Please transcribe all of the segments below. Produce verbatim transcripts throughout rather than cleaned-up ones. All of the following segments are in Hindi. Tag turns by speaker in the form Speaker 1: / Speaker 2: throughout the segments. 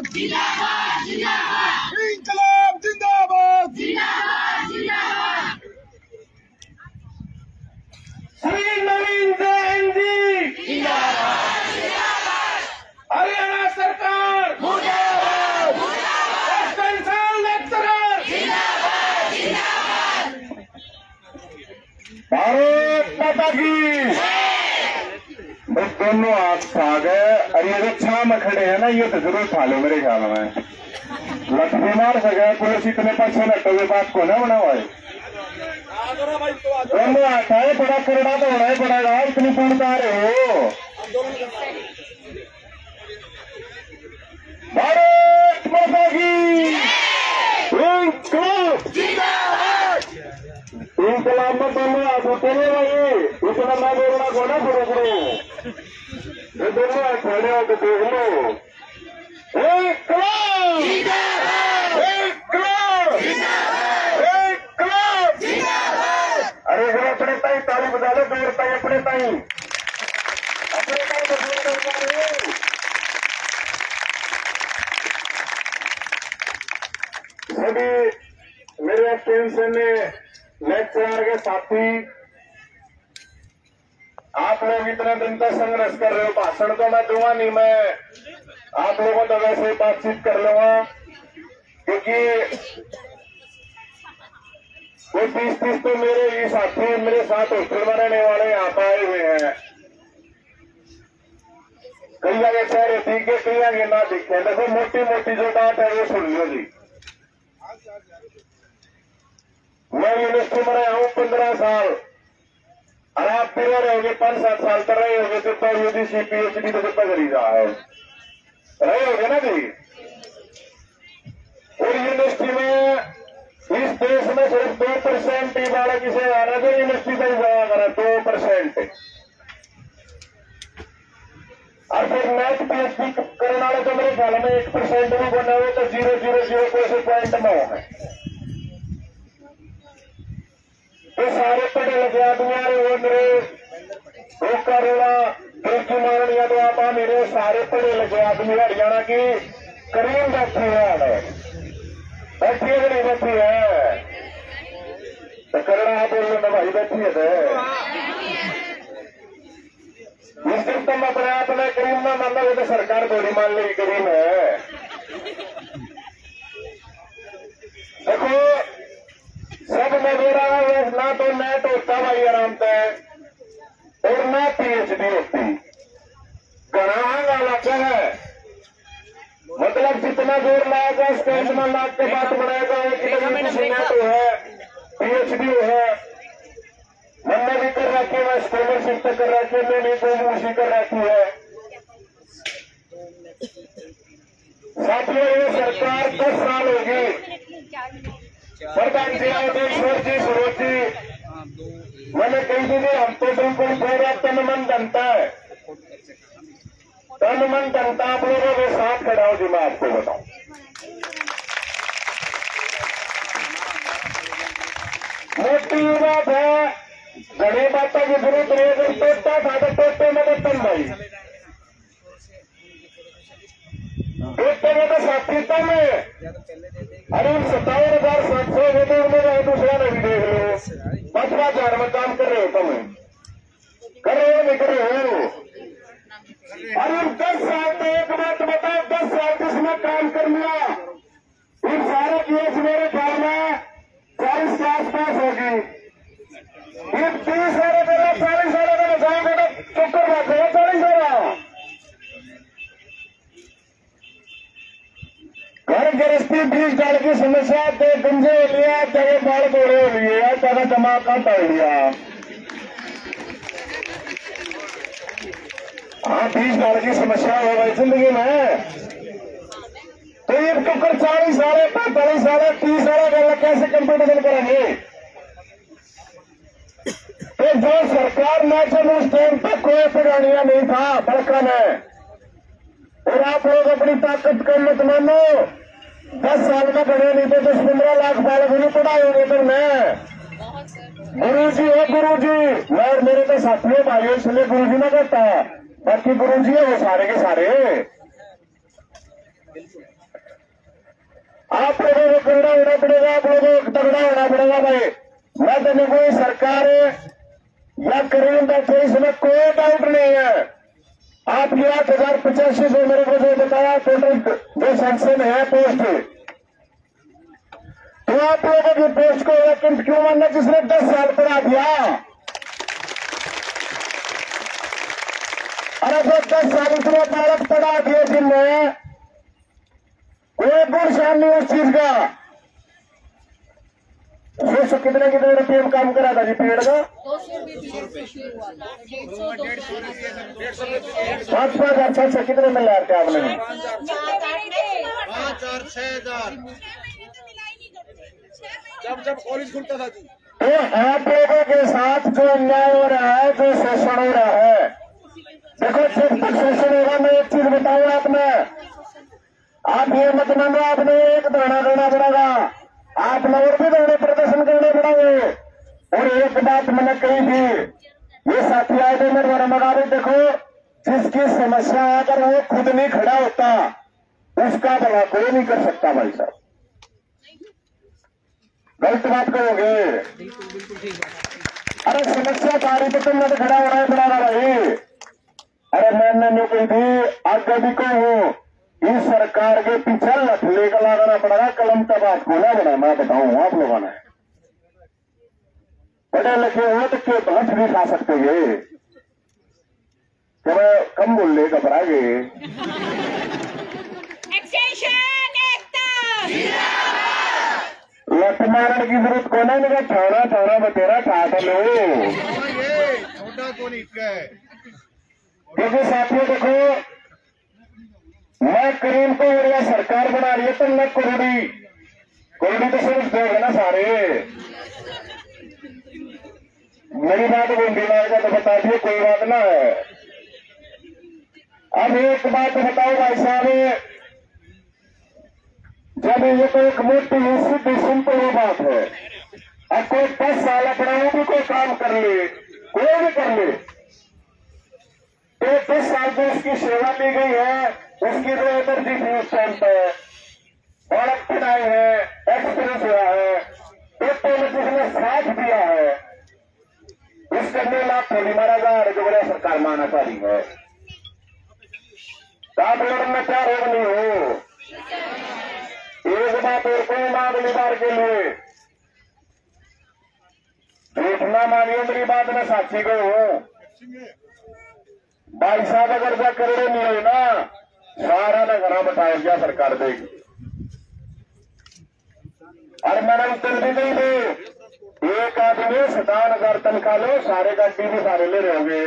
Speaker 1: जिंदाबाद जिंदाबाद इंकलाब जिंदाबाद जिंदाबाद जिंदाबाद
Speaker 2: श्री नवीन जैन जी
Speaker 1: जिंदाबाद जिंदाबाद
Speaker 2: हरियाणा सरकार
Speaker 1: मुर्दाबाद मुर्दाबाद
Speaker 2: सेंट्रल लेक्चरर
Speaker 1: जिंदाबाद जिंदाबाद
Speaker 2: भारत माता की बस दोनों हाथ खा गए और ये जो छाव में खड़े हैं ना ये तो जरूर खा लो मेरे ख्याल में लठ बीमार से गए पुलिस इतने पाछे लटो हुए बात को ना बना हुआ है दोनों हाथ है बड़ा करड़ा तो होना ही पड़ेगा इतनी पूर्ण आ रहे हो भारत माता की इंकलाब इंकलाब में दोनों हाथ उठने वाले इतना मैं बोलना को ना शुरू करो ये दोनों हाथ खड़े होकर देख लो इंकलाब इंकलाब इंकलाब अरे जरा अपने ताई ताली बजा दो दूर ताई अपने ताई अपने ताई को दूर कर पा रहे हो सभी मेरे टेंशन में लेक्चरर के साथी आप लोग इतना दिन तक संघर्ष कर रहे हो भाषण तो मैं दूंगा नहीं मैं आप लोगों तो वैसे बातचीत कर लूंगा क्योंकि वो तीस तीस तो मेरे ही साथी मेरे साथ हॉस्टल में रहने वाले यहाँ पर आए हुए हैं कई आगे चेहरे दिखे कई आगे ना दिखे देखो मोटी मोटी जो बात है वो सुन लो जी मैं यूनिवर्सिटी में रहा हूँ पंद्रह साल और आप भी रहे होगे पांच सात साल कर रहे होगे तो तो यूजीसी पीएचडी तो कितना करी रहा है रहे होगे ना जी और यूनिवर्सिटी में इस देश में सिर्फ दो परसेंट ही बालक इसे आना जो यूनिवर्सिटी तक जाया करा दो परसेंट और फिर नेट पीएचडी करने वाले तो मेरे ख्याल में एक परसेंट भी बने हुए तो जीरो जीरो जीरो कोई पॉइंट में है तो सारे पढ़े लिखे आदमी आ रहे हो मेरे रोका रोड़ा दिल की मारण या तो आप आ मेरे सारे पढ़े लिखे आदमी हरियाणा की करीम बैठी है बैठी है नहीं बैठी है तो करना बोल लो भाई बैठी है इस दिन तुम अपने आप में करीम ना मान लो तो सरकार थोड़ी मान लेगी करीम है देखो सब में दे रहा है ना तो नेट होता भाई आराम से और ना पीएचडी होती घना इलाका है मतलब जितना जोर लाएगा उसका इतना लाख के बाद बढ़ाएगा नेट है पीएचडी है मैंने भी कर रखी है मैं स्कॉलरशिप तक कर रखी है मैंने तो उसी कर रखी है साथियों ये सरकार दस साल होगी प्रधान जी अवधेश्वर जी सरोज जी मैंने कही थी हम तो बिल्कुल पूरा तन मन जनता है तन मन जनता आप लोगों के साथ खड़ा हो जी मैं आपको बताऊं मोटी बात है घड़ी बातों की जरूरत नहीं अगर टोटता था तो टोटते में तो तन भाई टोटते में तो साथीता में अरे सत्तावन हजार सात सौ होते उन्होंने दूसरा ने भी देख लो पांच पांच हजार में काम कर रहे हो तुम कर रहे हो नहीं कर रहे हो अरे दस साल में एक बात बताओ दस साल किसने काम कर लिया इन सारे केस मेरे ख्याल में चालीस के आसपास होगी इन तीस सारे पहले चालीस सालों का बचाएंगे तो चक्कर बात है चालीस साल घर गृहस्थी बीस डाल की समस्या तो गंजे हो लिया चाहे बाल बोरे हो लिए चाहे जमा काटा हो लिया हाँ बीस डाल की समस्या हो गई जिंदगी में तो ये टक्कर चालीस साल पैंतालीस साल तीस साल गल कैसे कंपटीशन करेंगे तो जो सरकार ने जब उस टाइम तक कोई पुरानिया नहीं था बड़का ने और आप लोग अपनी ताकत कर मत मानो दस साल में पढ़े नहीं तो दस पंद्रह लाख बालक नहीं पढ़ाए होंगे तो मैं गुरु जी है गुरु जी मैं मेरे तो साथियों भाइयों इसलिए गुरु जी ना कहता बाकी गुरु जी है वो सारे के सारे आप लोगों को कड़ा होना पड़ेगा, आप लोगों को तगड़ा होना पड़ेगा भाई। मैं तो कोई सरकार या करीम बैठे इसमें कोई डाउट नहीं है। आप ये आठ हजार पचासी सौ मेरे को जो बताया टोटल जो सैंक्शन है पोस्ट, तो आप लोगों की पोस्ट को वैकेंट क्यों मानना जिसने दस साल पढ़ा दिया? अरे जो दस साल इसने भारत पढ़ा दिए जिनने, कोई गुण शान नहीं उस चीज का। सो कितने कितने रुपये में काम करा था जी पेड़ का? पाँच पाँच हजार छह छह कितने मिल रहे थे आपने?
Speaker 1: पाँच और छह हजार जब जब कॉलेज खुलता था जी।
Speaker 2: तो आप लोगों के साथ जो अन्याय हो रहा है, जो शोषण हो रहा है, देखो जब तक शोषण होगा, मैं एक चीज बताऊँ आपने, आप ये मत मानो आपने एक दाना देना पड़ेगा, आपने और भी दाने प्रदर्शन करने पड़ेंगे। और एक बात मैंने कही थी, ये साथी आए थे मेरे द्वारा मुताबिक, देखो जिसकी समस्या अगर वो खुद नहीं खड़ा होता उसका भला कोई नहीं कर सकता भाई साहब। गलत बात करोगे? अरे समस्या सारी तो तुमने तो खड़ा होना ही पड़ेगा भाई। अरे मैंने न्यू कही थी, आगे भी कहूँ इस सरकार के पीछे लठ लेकर लगाना पड़ेगा, कलम तब आपको ना बना। मैं बताऊं आप लोगों ने पढ़े लिखे हो तो क्यों लठ भी खा सकते हैं? क्या कम बोल ले घबरा गए? लठ मारने की जरूरत को ना, मेरा छाना छाना बतेरा ठाट लो।
Speaker 1: छोटा तो नहीं है
Speaker 2: क्योंकि साथियों देखो, मैं करीम को और यह सरकार बना रही है तो मैं कोरोड़ी कोरोड़ी तो सिर्फ देगा ना सारे। मेरी बात गोंडी लाएगा तो बता दिए, कोई बात ना है। अब एक बात बताओ भाई साहब, जब ये तो एक मोटी सीधी सिंपल बात है, अब कोई दस साल अपना भी कोई काम कर ले, कोई भी कर ले, तो दस साल जो उसकी सेवा ली गई है, उसकी जो एनर्जी थी उस टाइम पे, और पढ़ाई है, एक्सपीरियंस हुआ है, तो जिसने साथ दिया है, उसके लिए लाभ थोड़ी मारा जा रहा जो बड़ा सरकार माना चाह रही है। आप लड़ना चाह रहे नहीं हो। एक बात और कोई मांग ली बार के लिए झूठ ना मानिए, मेरी बात में साक्षी को हूं। भाई साहब अगर जा करोड़े नहीं हुई ना, सारा ना घना बताया क्या सरकार देगी। और मैंने उत्तर भी नहीं दे, एक आदमी सतावन हजार तनख्वाह लो, सारे गाड़ी भी सारे ले रहे होंगे।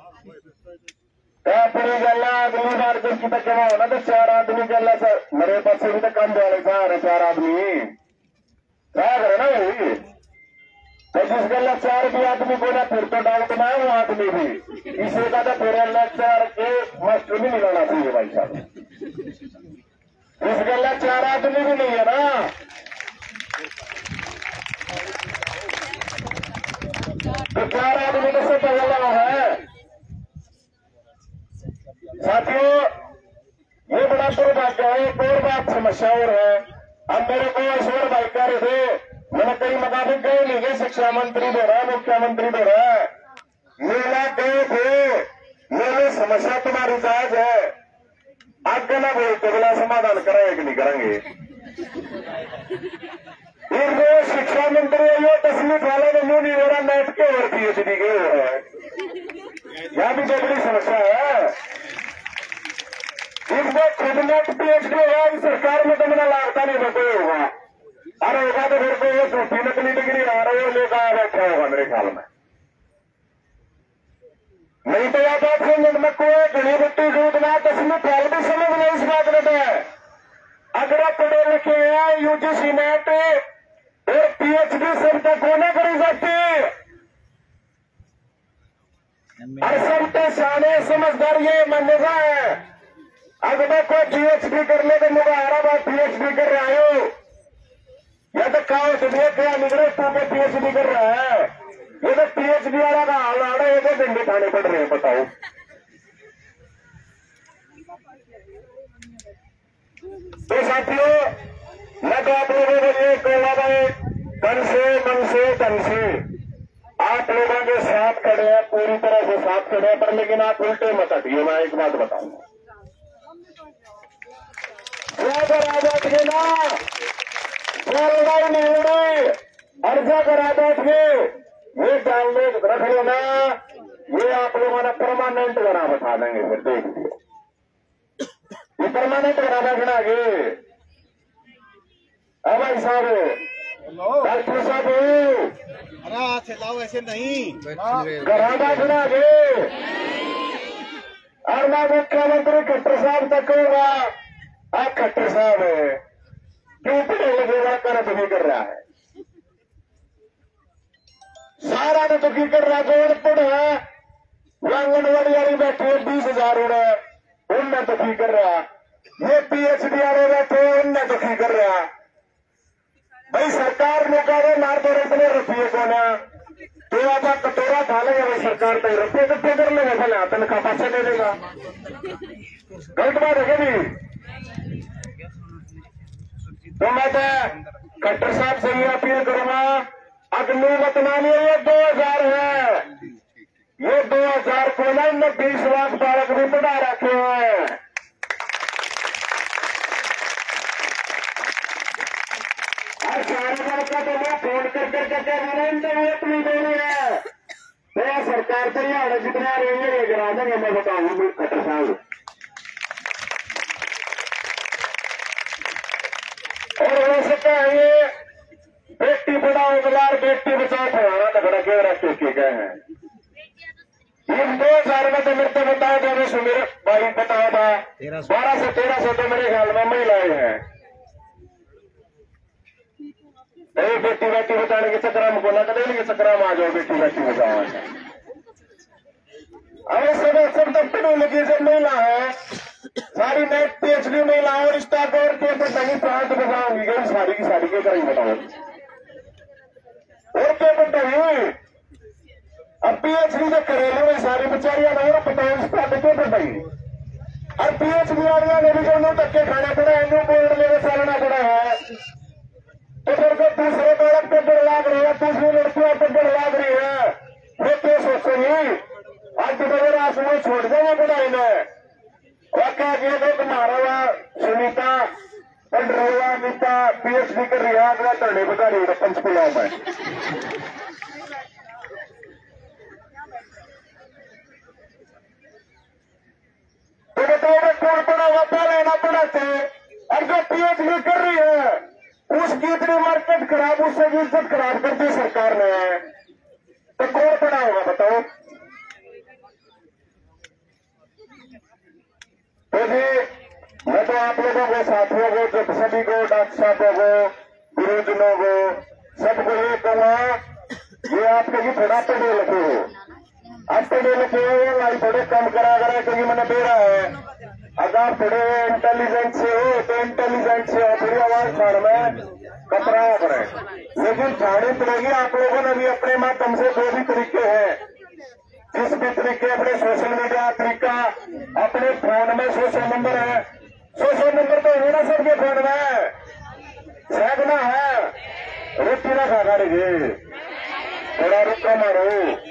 Speaker 2: अपनी गल अगली बार जिसकी तक जमा होना तो चार आदमी गल मेरे पास भी तो कम वाले सारे चार आदमी क्या करे ना वही। तो जिस गल चार भी आदमी को ना फिर तो डाउट ना वो आदमी भी इसी का तो फिर चार के मास्टर भी निकालना चाहिए भाई साहब। इस गल चार आदमी भी नहीं है ना, तो चार आदमी तो सब गला है। साथियों ये बड़ा दुर्भाग्य है। एक और बात समस्या और है, अब मेरे को ईश्वर भाई कह रहे थे, मैंने कई मुताबिक गए नहीं गए, शिक्षा मंत्री दे रहा है, मुख्यमंत्री दे रहा है, मेला गए थे, मेरे समस्या तुम्हारी जायज है, आगे ना बोलते बोला समाधान कराए कि नहीं करेंगे। एक जो शिक्षा मंत्री है वो दसवीं वाले में मुंह नहीं हो रहा, नेट के और पीएचडी के हो रहा है, यह भी तो बड़ी समस्या है। इसमें खुद नेट पीएचडी होगा, इस सरकार में तो मेरा लागता नहीं कोई होगा, अरे होगा तो फिर कोई झूठी नकली डिग्री आ रही है लेकर बैठा होगा मेरे ख्याल में। नहीं तो यह बात समझ में कोई घड़ी बट्टी जूतना दसवीं फैल भी समझ नहीं इस बात में है। अगर आप पढ़े लिखे हैं, यूजीसी नेट और पीएचडी सब तक होना करी जाती, और सब तो सारे समझदार ये मान्यता है। अगर मैं कोई पीएचडी कर ले तो मुझे हरा बात पीएचडी कर रहा हो, या तो कहा तुम्हें क्या निकले तू मैं पीएचडी कर रहा है, ये तो पीएचडी वाला का हाल आ रहा है, ये तो डंडे खाने पड़ रहे हैं। बताओ तो साथियों मैं तो आप लोगों को ये कहूँगा भाई, तन से मन से धन से आप लोगों के साथ खड़े हैं, पूरी तरह से साथ खड़े हैं, पर लेकिन आप उल्टे मत हटिए। मैं एक बात बताऊंगा, अगर आजाद के ना लड़ाई नहीं हो रही, अर्जा कर आजाद के ये डालने रख लो ना, ये आप लोगों ने परमानेंट बना बता देंगे। फिर देख लियो, ये परमानेंट बना रखना आगे। अब भाई साहब, डॉक्टर साहब
Speaker 1: अरे चलाओ ऐसे नहीं,
Speaker 2: घरा बैठना आगे। और मैं मुख्यमंत्री खट्टर साहब तक कहूंगा, आप खट्टर साहब क्यों पढ़े लगेगा कर दुखी कर रहा है, सारा ने दुखी कर रहा। जो अनपढ़ है वो आंगनबाड़ी वाली बैठी है बीस हजार उन्हें, उनने दुखी कर रहा। ये पीएचडी वाले बैठे उनने दुखी कर रहा। भाई सरकार ने कहा मार दो इतने रुपये को ना, तो आप कटोरा खा लेंगे भाई, सरकार तो रुपये इकट्ठे कर लेंगे, भले तनख्वाह पाछा दे देगा। गलत बात है कभी। तो मैं तो खट्टर साहब से ये अपील करूंगा, अगली मत मानिए, ये दो हजार है, ये दो हजार को ना इनने बीस लाख बालक भी बढ़ा रखे हैं। और सारे लड़का तो मैं फोन कर कर करके वोट नहीं देनी है, तो सरकार से ही जितना रहेंगे लेकर आ जाएंगे। मैं बताऊंगी खट्टर साहब, और हो सकता है ये बेटी पढ़ाओ बिलार बेटी बचाओ फलाना तगड़ा के रास्ते के गए हैं। इन दो हजार में तो मेरे को बताया था, मेरे भाई बताया था बारह से तेरह सौ तो मेरे ख्याल में महिलाएं हैं। नहीं बेटी बेटी बचाने के चक्कर में बोला कदम के चक्कर में आ जाओ, बेटी बेटी बचाओ। अरे सब सब तक पढ़ी लिखी सब महिला है, सारी नेट पीएचडी महिलाओं रिश्ता कर के नहीं प्रांत बचाऊंगी गई सारी की सारी के करेंगे बताओ। और क्या बताइए, अब पीएचडी जो करेले में सारी बेचारियां नहीं बताओ इस प्रांत क्यों बताइए। और पीएचडी वालिया ने भी जो धक्के खाना पड़ा है, जो बोर्ड लेकर चलना पड़ा है, तो फिर को दूसरे बालक पे डर लाग रही है, दूसरी लड़कियों पे डर लाग रही है। वो क्या सोचेंगी, आज बड़े आसमान छोड़ देंगे पढ़ाई में। वाकई ये लोग मारा सुनीता पंडरवा नीता पीएचडी कर रही है, अगला धरने बता रही है पंचकुला में। तो बताओ कौन पढ़ा हुआ पहले ना पढ़ाते, और जो पीएचडी कर रही है उसकी इतनी मार्केट खराब, उससे भी इज्जत खराब कर दी सरकार ने, तो कौन पढ़ा होगा बताओ। तो जी मैं तो आप लोगों को, साथियों को, जब सभी को, डॉक्टर साहबों को, गुरुजनों को, सबको ये कहूँगा, ये आप कहीं थोड़ा पढ़े लिखे हो, आप पढ़े लिखे हो, ये लाई थोड़े कम करा करा क्योंकि मैंने दे रहा है। अगर आप थोड़े इंटेलिजेंट से हो तो इंटेलिजेंट से हो, थोड़ी आवाज छाड़ में कतरा पड़े, लेकिन छाड़ी पड़ेगी। आप लोगों ने भी अपने माध्यम से जो भी तरीके हैं, जिस भी तरीके, अपने सोशल मीडिया तरीका, अपने फोन में सोशल नंबर है, सोशल नंबर तो है ना सबके फोन में, सैकना है, रोटी ना खा करेंगे, थोड़ा रुका मारो।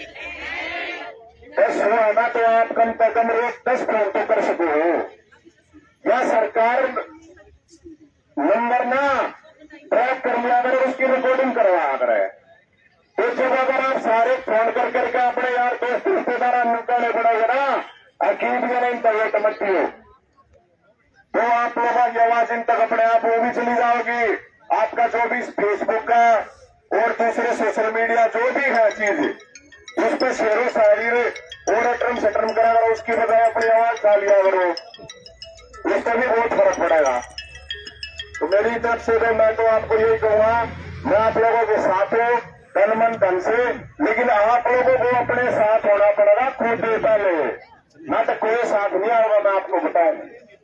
Speaker 2: दस हुआ तो आप कम से कम एक दस फोन तो कर सको, या सरकार नंबर ना ट्रैक कर लिया अगर उसकी रिकॉर्डिंग करवा करे, तो जब अगर आप सारे फोन कर करके अपने यार दोस्त रिश्तेदार निकालने पड़ेगा ना, अकीब या नहीं तक मट्टी हो, तो आप लोगों की आवाज इन तक अपने आप वो भी चली जाओगी। आपका जो भी फेसबुक का और दूसरे सोशल मीडिया जो भी है चीज, उस पर शेरों शायरी और अटरम सटरम करा करो, उसकी बजाय अपनी आवाज खा लिया करो, उसका भी बहुत फर्क पड़ेगा। तो मेरी तरफ से तो मैं तो आपको यही कहूंगा, मैं आप लोगों के साथ हूं तन मन धन से, लेकिन आप लोगों को अपने साथ होना पड़ेगा खुद पहले, ना तो कोई साथ नहीं आएगा। मैं आपको बताऊं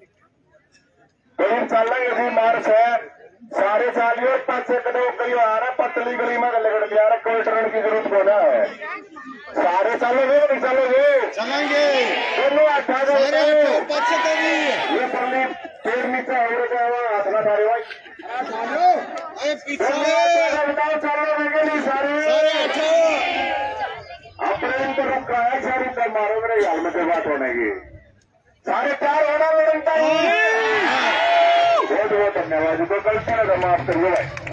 Speaker 2: कहीं चलेंगे जी मार्च है, सारे चालियों पांच एक गली आ रहा, पतली गली में लगड़ लिया रहा, कोई टर्न की जरूरत होना है, सारे चलोगे नहीं चलोगे,
Speaker 1: चलेंगे
Speaker 2: दोनों अट्ठा
Speaker 1: सारे पाँच से
Speaker 2: ये परली पेड़ नीचे हो गया, हाथ ना मारे भाई।
Speaker 1: अरे पीछे
Speaker 2: बताओ चारों लगे नहीं सारे
Speaker 1: सारे आठो
Speaker 2: अपने इनको रुक रहा है सारी कर मारो मेरे यार में बात होने की साढ़े चार होना बनता है बहुत बहुत धन्यवाद तो कल से माफ करिए भाई।